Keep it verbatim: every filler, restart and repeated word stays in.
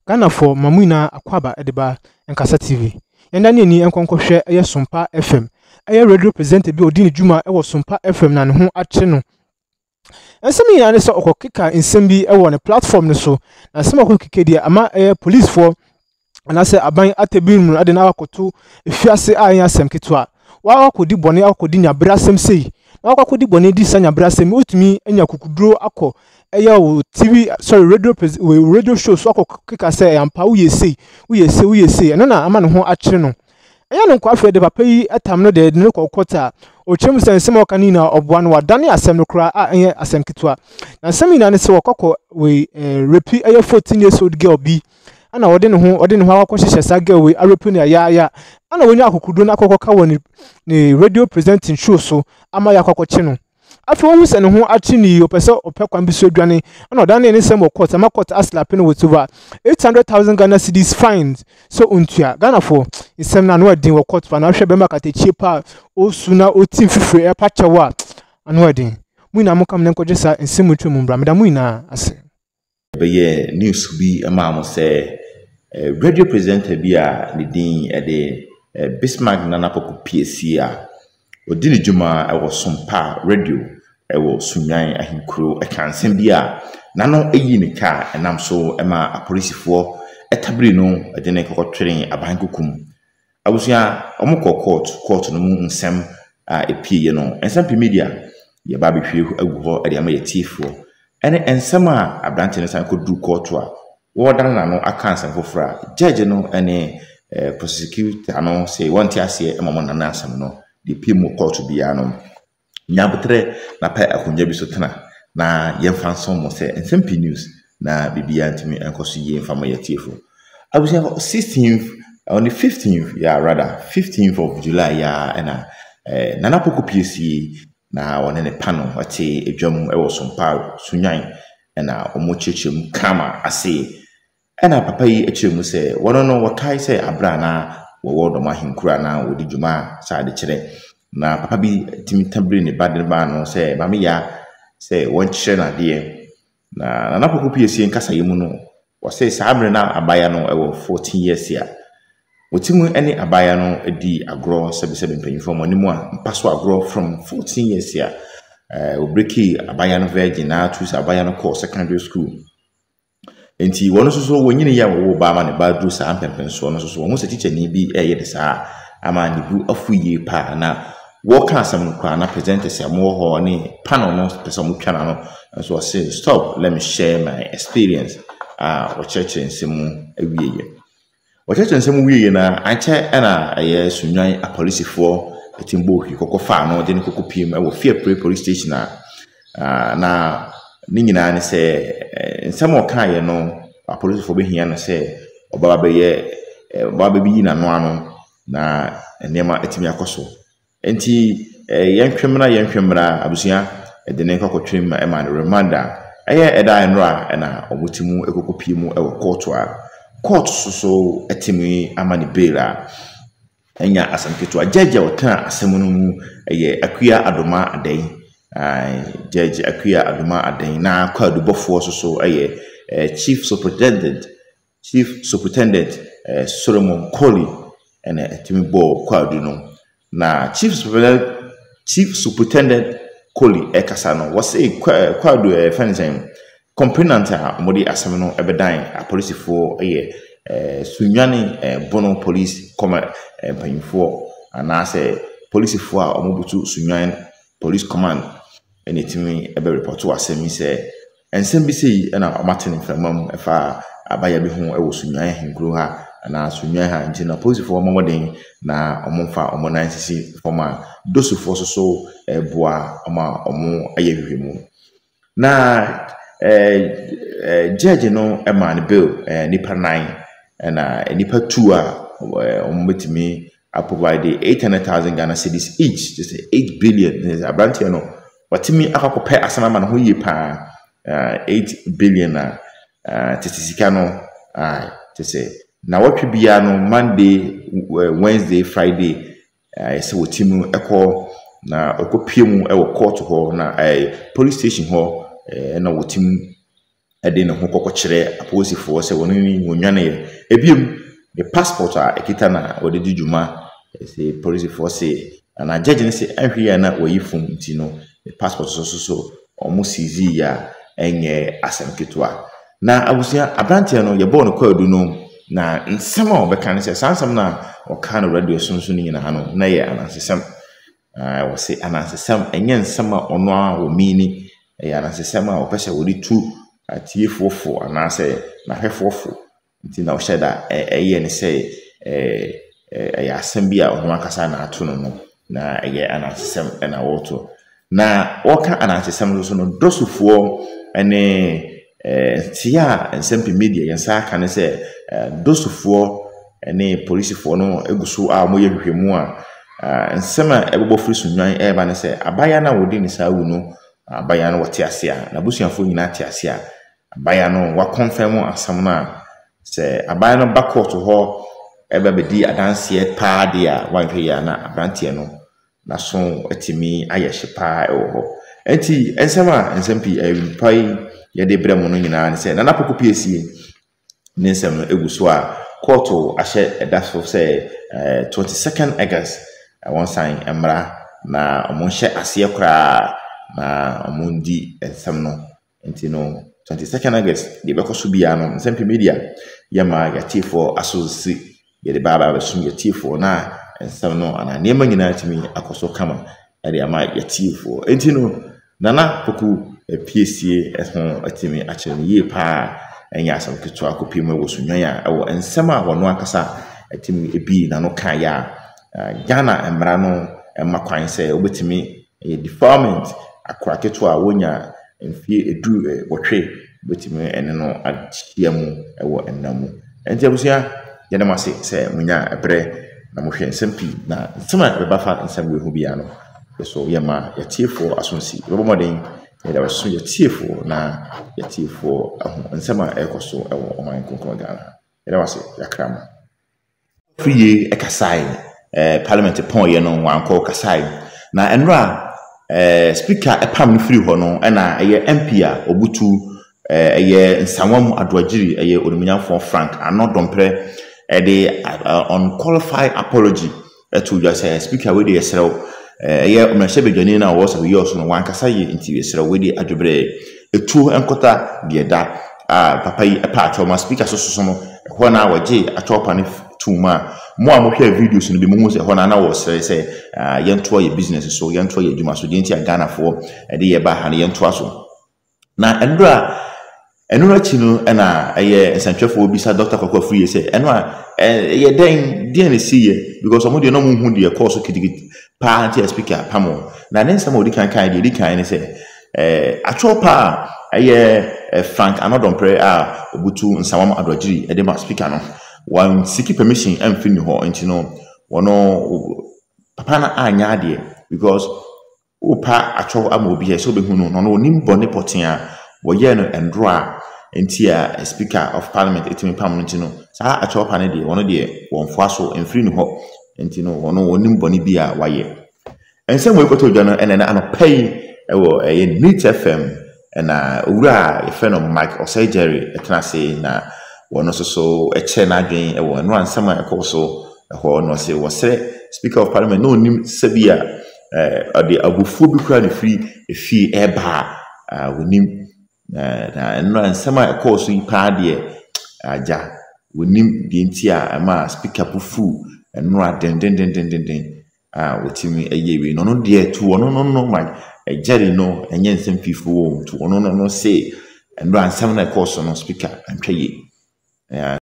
Ghana for Mamuina Akwaba Ediba and Kasa T V. And then ni enkonko hwe eye Sumpa F M. Eye radio presenter bi odini djuma e wo Sumpa F M na ne ho ache no. Ensemi ya ne se okokika nsem bi e wo ne platform ne so. Na sema okokike dia ama eye police for and I say aban atebim ade na akoto efiase a yan asem ketwa. Wa akodi bone akodi nya brasem sei. Na akodi bone di sanya brasem otumi anya kukuduro akọ eye T V sorry radio radio show so akokika say ampa wo yesi wo yesi wo yesi eno na ama ne ho akire no. Eye no kwa fe de papa yi atam no de ne kokota o chem sensem okani na obwa no wadane asem no kra a eye asem ketwa. Na asem na ne se wokoko we repi eye fourteen years old girl bi ana wode ne ho wode ne ho akɔhyehyɛ saga we arepu ne ya ya ana wonye akokudo na akɔkɔka woni ne radio presenting show so ama ya akɔkɔkye no afi wo se ne ho akye ni opese opekwan bi so adwane ana odane ne sem court ama court aslap no with over eight hundred thousand Ghana cedis fines so untua Ghana for isem na no adin wo court fa na hwɛ be makatechie pa o suna o team fifre e pa chewa ano adin mu ina mo kam ne nkɔgye sa nsem ntwe mu mbra meda mu ina ase be news bi ama mo se radio presenter bi a ne din e de Bismarck Nana Poku P S C a odini djuma e wo Sumpa radio e wo Sunyan ahinkuro e kansem bi a nano eyi ne ka enam so e ma apolisifo etabri no e de ne kokotweren abankokum abusia omukọ court court no mu nsem a epie no ensem media ye ba behwe agu ho e de ama ye tifo ene ensem a abrante ne san ko du court a wo dan na no aka nsem fofra judge no ene eh, prosecutor no say want ase e mamo na asem no de pie mu court bia no nyabotre na pa akonya bi so tena na ye fa nson mo say nsem p news na bibia ntimi enkoso ye mfa mo ye tifo abusia sixteenth on the fifteenth yeah rather fifteenth of July yeah and eh Nana Poku P S C na one ne panel ati edwam e wo Sumpa Sunyan na omo chechim kama ase ena papa yi echemu se wono no wakai se abra na wo wodo ma hinkura na wodi djuma sa de kire na papa bi timi tabri ne bad ne ba no se mami ya se won kire na de na Nana Poku P S C nkasa yemu no wo se sa amre na abaya no e wo fourteen years ya wotimu ene abaya no edi agro sebe sebe mpanyifo mo nimu a mpaso agro from fourteen years ya eh obreki abaya no virgin na tu abaya no course secondary school enti wono so so wonyine ya wo ba ma ne ba dru sa ampempen so no so so wo se teacher ni bi eye de sa ama ni bu afuye pa na wo ka asam no kwa na presenters ya mo ho ni panel no pesa mo twa na no so say stop let me share my experience ah wo church nsemu awieye wo church nsemu wieye na anche na aye Sunyan apolisifo etimbo hi kokofa no de ne kokopiem e wo fear police station na na ni nyina ne se nsem o kan ye no apolisifo be hia no se obaba be ye obaba bi na no ano na enema etimi akoso enti yenhwemra yenhwemra abusia de ne kokotwem e ma reminder eye eda enra na omotimu ekokopiemu e wo court a court so so etimi amani bela enya asamketo ajaja otan asem no mu eye akua adoma adan ai judge akua adoma adan na kwadu bofo so so eye chief superintendent chief superintendent eh, Solomon Koli ene etimi bo kwadu no na chief superintendent chief superintendent Koli e kasa no was e kwadu e fensen component a modi asem no ebedan apolisifo eye eh Sunyan eh, bono police come eh, payinfo anase policefo a omobutu Sunyan police command enetimi ebe report to asemi se ensem bi sei na amaten famam efa abaya bi ho ewo Sunyan hinkro ha na Sunyan ha nti na policefo omomoden na omomfa omonan sisi forma dosufo so so eh, boa oma omo ayehwehwemu na eh, eh judge no e man bill eh, nipa nine and uh nipa two a ombetimi a provide eight hundred thousand Ghana cedis each just eight billion a branch no watimi akakope asana man ho yi pa eight billion na tetisika no ah tese na watwe bia no Monday Wednesday Friday eh se wotimu ekọ na okopiemu e wo court ho na eh police station ho eh na wotimu ɛde ne ho kɔkɔ kyerɛ apolisifoɔ sɛ wɔn ni wɔnwane ebiem the passport a ekita na wɔde di dwuma sɛ polisifoɔ sɛ na judge ne sɛ ahwe ya na wɔyi fom nti no the passport so so so ɔmo sizi ya ɛnyɛ asɛm ketewa na abusua abranteɛ no yɛbɔ no kwadu no na nsɛm a ɔbɛka ne sɛ sansɛm na ɔka no radio sonso ne nyina ha no na yɛ anansesɛm ah wɔ sɛ anansesɛm ɛnyɛ nsɛm a ɔno a wɔ mini ɛyɛ anansesɛm a ɔpɛ sɛ wɔde tu atiefofo anaasɛ n'ahwɛfofo nti na ɔhyɛ da ɛyɛ ne sɛ ɛɛ ɛyɛ asɛm bi a ɔno akasa na ato no no na ɛyɛ anansesɛm ɛna wɔto na wɔka anansesɛm so no dosofoɔ ɛne ɛɛ tia nsɛmpi media yɛnsa aka ne sɛ dosofoɔ ɛne polisifoɔ no eguso a wɔyɛ hwehwɛmu a nsɛm a ɛbɛbɔ firi sunwan ɛba ne sɛ abaya na wɔdi ne saa wu no abaya no wɔte ase a na busuafo nyinaa te ase a abaya no wa confirm asɛm na sɛ abaya no ba court hɔ ebe bedi adanseɛ paa de a wanhwɛ ya na abranteɛ no na so atimi ayɛ hye paa ɛwɔ hɔ enti ensɛm a ensɛm pi ayimpai yɛde brɛ mo no nyinaa ne sɛ na napoko piesie ne nsɛm no egu so a court ahyɛ ɛda so sɛ twenty-second August wɔn san mmra na ɔmo hyɛ aseɛ koraa na ɔmo ndi nsɛm no enti no twenty-second August de bɛkɔ so bia no nsɛm pi media yɛma yɛtiefo asosi yɛde baba bɛsum yɛtiefo na nsɛm no ana nneɛma nyinaa timi akɔso kama ɛde ama yɛtiefo enti no nana poku piesie ɛho atimi akyerɛ no yie paa ɛnyɛ asɛm ketewa akɔpie mu wɔ sunwan a ɛwɔ nsɛm a wɔno akasa atimi ebi na no kan ya Ghana mmara no ɛma kwan sɛ obetimi ɛyɛ defilement akora ketewa a wonya mfie edu wɔtwe betimi ɛne no ahyia mu ɛwɔ ɛnamu enti abusua yɛde mase sɛ munya ɛbrɛ na mo hwɛ nsɛm pii na nsɛm a bɛba fa nsɛm we hu bia no so yɛma yɛtiefo asonsi bɛbɔ mɔden yɛde wɔso yɛtiefo na yɛtiefo aho nsɛm a ɛkɔ so ɛwɔ ɔman konkon Ghana yɛde wase yakrama friye ɛkasai eh parliament pon yɛ no wankɔ kasai na ɛnra eh speaker ɛpam no free hɔ no ɛna ɛyɛ M P a obutu eh ɛyɛ Nsawam Adwagiri ɛyɛ Onumunyafo Frank Anodompre ɛde unqualified apology ɛto dwa sɛ speaker we de yɛsrɛw ɛyɛ ɔmɛhyɛ bedwani na wɔ sɛ yɛ so no wankasa yɛ nti yɛsrɛw we de adwobrɛ etu ɛnkɔta deɛ da a papa yi ɛpa atwɔma speaker so so no ɛhɔ na wɔgye atwɔpa ne tuma mo a mo hwɛ videos no bi mo hu sɛ hɔ na na wɔ sɛ sɛ yɛntoa yɛ business so yɛntoa yɛ adwuma so deɛ nti a Ghana foɔ ɛde yɛ ba ha ne yɛntoa so na ɛndra ɛno akyi no ɛna ɛyɛ nsantwɛfo bisa Doctor Kokko Free sɛ ɛno a ɛyɛ den deɛ ne si yɛ because ɔmo deɛ no mo hu deɛ kɔɔ so kitikiti paa nti speaker pamo na ne nsɛm a odi kan kan deɛ di kan ne sɛ ɛɛ atwɔ paa ɛyɛ Frank Anodompre a obutu Nsawam Adwagiri ɛde ma speaker no one seek permission ɛmfi ni hɔ nti no wɔno papa na anya adeɛ because opa atwɔ ama obi yɛ so behu no no onim bɔ ne pɔtea wɔyɛ no ɛndroa nti a speaker of parliament etimi pam no nti no saa atwɔ pa ne deɛ wɔno deɛ wɔnfoa so ɛmfiri ni hɔ nti no wɔno onim bɔ ne bi a wayɛ ɛnsɛm wɔ ekɔtɔ dwa no ɛna na anɔpɛyi ɛwɔ ɛyɛ Neat F M ɛna owura yɛfɛ no Mike Osejeri ɛtena se na wɔno so so ɛkyɛ n'adwen ɛwɔ no ansɛm a ɛkɔ so ɛhɔ no se wɔsɛ speaker of parliament no onim sɛbi a ɛɛ ɔde abufuo bi kura ne firi efie ɛba a wonim na no ansɛm a ɛkɔ so yi paa deɛ agya wonim deɛ nti a ɛma speaker bufu ɛno a den den den den den a wotimi ɛyɛ wi no no deɛ tu ɔno no no ma ɛgyeri no ɛnyɛ nsɛm fifo wɔ tu ɔno no no se ɛno ansɛm na ɛkɔ so no speaker antwa yi